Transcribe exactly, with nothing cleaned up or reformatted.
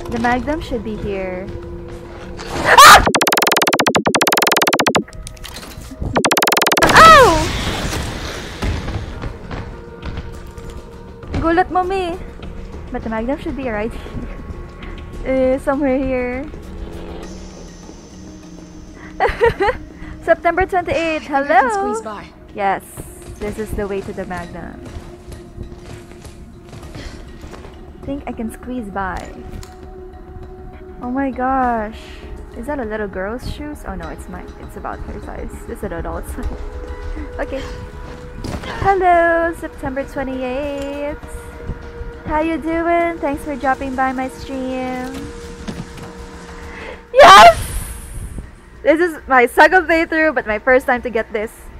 The Magnum should be here. Ow! Gulat mo, me. But the Magnum should be right here. Uh, somewhere here. September twenty-eighth. Hello. I can squeeze by. Yes, this is the way to the Magnum. I think I can squeeze by. Oh my gosh. Is that a little girl's shoes? Oh no, it's mine. It's about her size. It's an adult size. Okay. Hello, September twenty-eighth. How you doing? Thanks for dropping by my stream. Yes! This is my second playthrough, but my first time to get this.